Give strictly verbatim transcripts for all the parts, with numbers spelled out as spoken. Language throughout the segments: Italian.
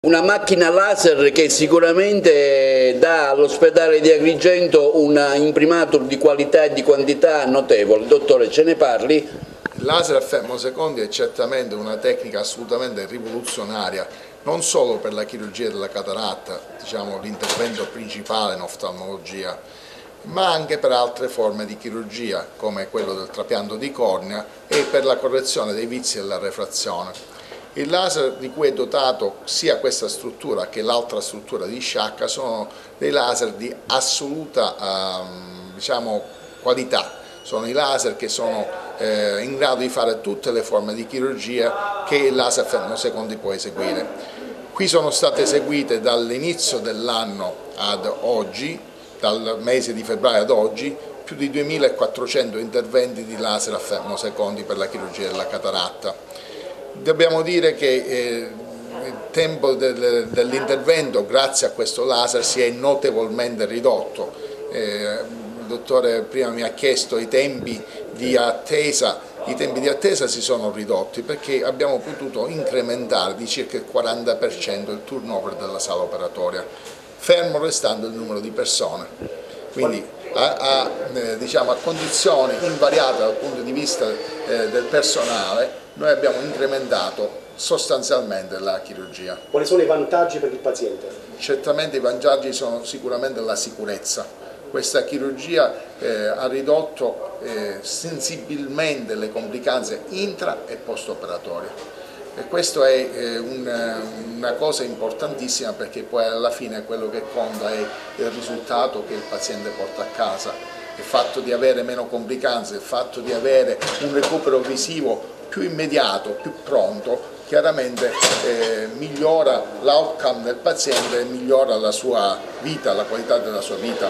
Una macchina laser che sicuramente dà all'ospedale di Agrigento un imprimatur di qualità e di quantità notevole. Dottore, ce ne parli? Il laser a fermosecondi è certamente una tecnica assolutamente rivoluzionaria, non solo per la chirurgia della cataratta, diciamo l'intervento principale in oftalmologia, ma anche per altre forme di chirurgia, come quello del trapianto di cornea e per la correzione dei vizi della refrazione. Il laser di cui è dotato sia questa struttura che l'altra struttura di Sciacca sono dei laser di assoluta ehm, diciamo, qualità, sono i laser che sono eh, in grado di fare tutte le forme di chirurgia che il laser fermosecondi può eseguire. Qui sono state eseguite dall'inizio dell'anno ad oggi, dal mese di febbraio ad oggi, più di duemilaquattrocento interventi di laser a fermosecondi per la chirurgia della cataratta. Dobbiamo dire che eh, il tempo del, dell'intervento, grazie a questo laser, si è notevolmente ridotto. Eh, il dottore prima mi ha chiesto i tempi di attesa, i tempi di attesa si sono ridotti perché abbiamo potuto incrementare di circa il quaranta per cento il turnover della sala operatoria, fermo restando il numero di persone. Quindi a, a, eh, diciamo, a condizioni invariate dal punto di vista eh, del personale, noi abbiamo incrementato sostanzialmente la chirurgia. Quali sono i vantaggi per il paziente? Certamente i vantaggi sono sicuramente la sicurezza. Questa chirurgia eh, ha ridotto eh, sensibilmente le complicanze intra e post operatorie. E questo è eh, un, una cosa importantissima perché poi alla fine quello che conta è il risultato che il paziente porta a casa. Il fatto di avere meno complicanze, il fatto di avere un recupero visivo più immediato, più pronto, chiaramente eh, migliora l'outcome del paziente e migliora la sua vita, la qualità della sua vita.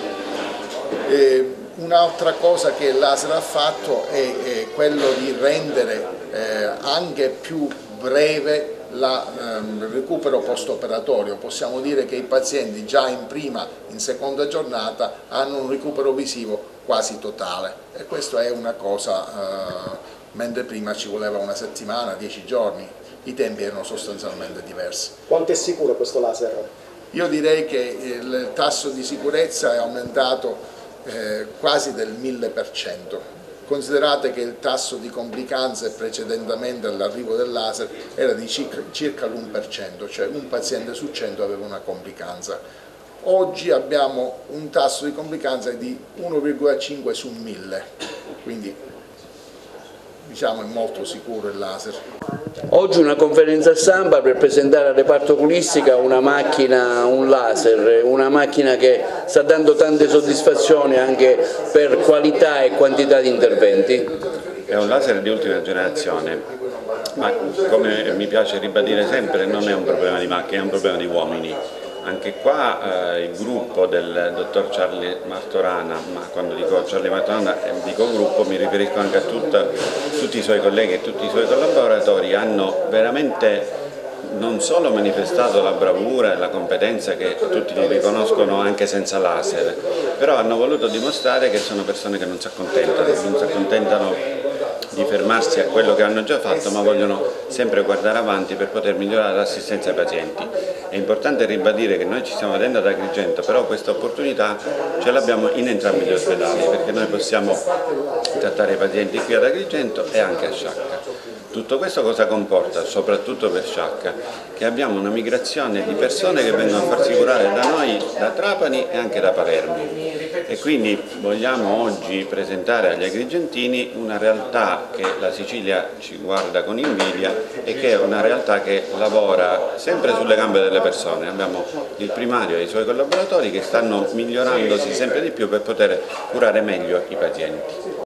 Un'altra cosa che il laser ha fatto è, è quello di rendere eh, anche più breve la, ehm, il recupero post-operatorio. Possiamo dire che i pazienti già in prima, in seconda giornata hanno un recupero visivo quasi totale e questa è una cosa, eh, mentre prima ci voleva una settimana, dieci giorni, i tempi erano sostanzialmente diversi. Quanto è sicuro questo laser? Io direi che il tasso di sicurezza è aumentato eh, quasi del mille per cento. Considerate che il tasso di complicanze precedentemente all'arrivo del laser era di circa l'uno per cento, cioè un paziente su cento aveva una complicanza. Oggi abbiamo un tasso di complicanza di uno virgola cinque su mille, quindi diciamo è molto sicuro il laser. Oggi una conferenza stampa per presentare al reparto oculistica una macchina, un laser, una macchina che sta dando tante soddisfazioni anche per qualità e quantità di interventi. È un laser di ultima generazione, ma come mi piace ribadire sempre non è un problema di macchine, è un problema di uomini. Anche qua eh, il gruppo del dottor Charlie Martorana, ma quando dico Charlie Martorana eh, dico gruppo mi riferisco anche a tutta, tutti i suoi colleghi e tutti i suoi collaboratori, hanno veramente non solo manifestato la bravura e la competenza che tutti gli riconoscono anche senza laser, però hanno voluto dimostrare che sono persone che non si accontentano, non si accontentano di fermarsi a quello che hanno già fatto, ma vogliono sempre guardare avanti per poter migliorare l'assistenza ai pazienti. È importante ribadire che noi ci stiamo vedendo ad Agrigento, però questa opportunità ce l'abbiamo in entrambi gli ospedali, perché noi possiamo trattare i pazienti qui ad Agrigento e anche a Sciacca. Tutto questo cosa comporta, soprattutto per Sciacca? Che abbiamo una migrazione di persone che vengono a farsi curare da noi, da Trapani e anche da Palermo. E quindi vogliamo oggi presentare agli agrigentini una realtà che la Sicilia ci guarda con invidia e che è una realtà che lavora sempre sulle gambe delle persone. Abbiamo il primario e i suoi collaboratori che stanno migliorandosi sempre di più per poter curare meglio i pazienti.